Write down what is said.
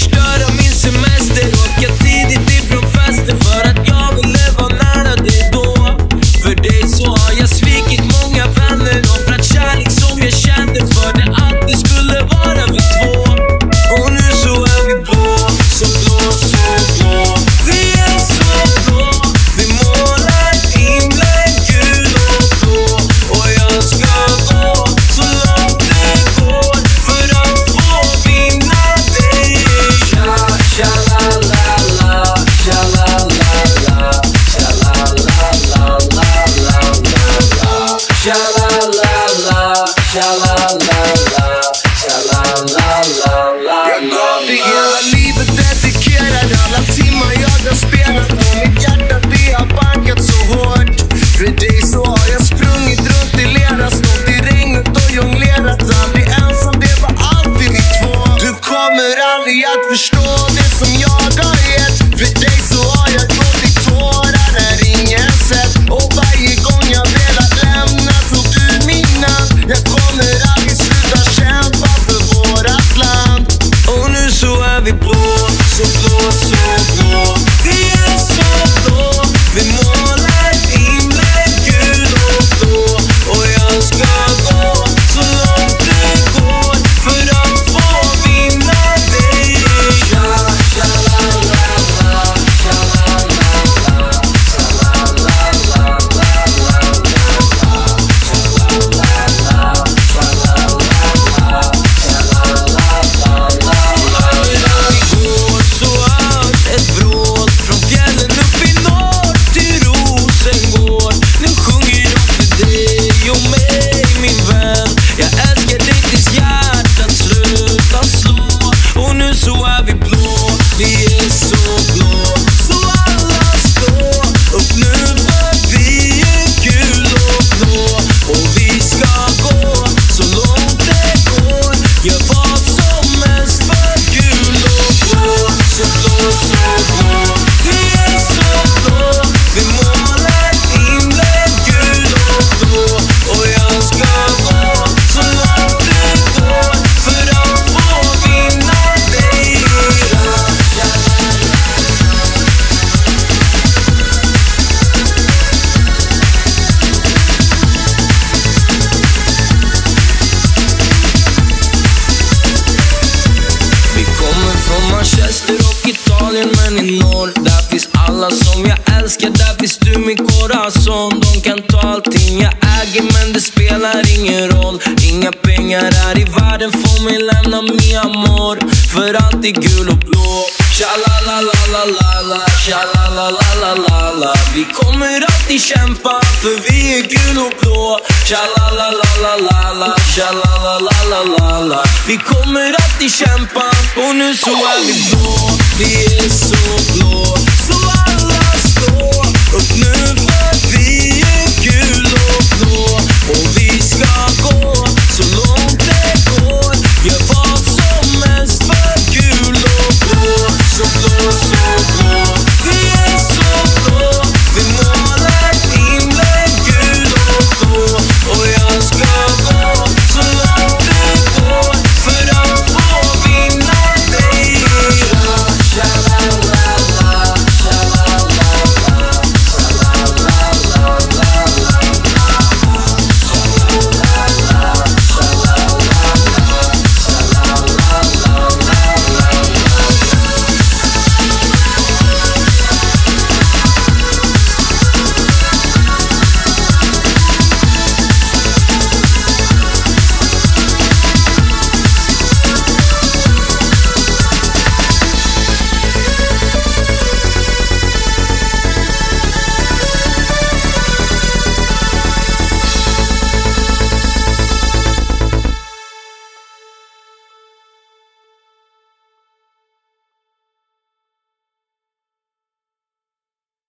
förstöra min semester. Åka tidigt ifrån fester för att jag ville vara nära dig då. För dig så har jag svikit många vänner. Offrat kärlek som jag kände för det att det skulle vara vi två. Och nu så är vi blå, så blå, så blå. Vi är så blå, vi målar himlen gul och blå. Och jag ska gå så långt det går för att få vinna dig. Tja-tja-la-la-la, tja-la-la-la, tja-la-la-la-la-la-la. Tja-la-la-la, tja-la-la-la, tja-la-la-la-la. Jag gav dig hela livet, dedikerad alla timmar jag har spelat. Och mitt hjärta det har bankat så hårt. För dig så har jag sprungit runt i lera, stått i regnet och jonglerat. Aldrig ensam, det var alltid vi två. Du kommer aldrig att förstå det som jag har gett. För dig så har jag gått i tårar när ingen sett. Och varje gång jag velat lämna tog du mina. Jag kommer aldrig sluta kämpa för vårat land. Och nu så är vi blå, så blå, så blå. Vi är så blå, vi målar himlen gul och blå. Och jag ska gå så långt det går för att få vinna dig. Tja-tja-la-la-la, tja-la-la-la, tja-la-la-la-la-la-la. Manchester och Italien, men i norr där finns alla som jag älskar. Där finns du min corazon. De kan ta allting jag äger, men det spelar ingen roll. Inga pengar här i världen får mig lämna mi amor. För allt är gul och blå. Tja-la-la-la-la-la, tja-la-la-la-la-la. Vi kommer alltid kämpa för vi är gul och blå. Tja-la-la-la-la-la, tja-la-la-la-la-la. Vi kommer alltid kämpa och nu så är vi blå. Vi är så blå.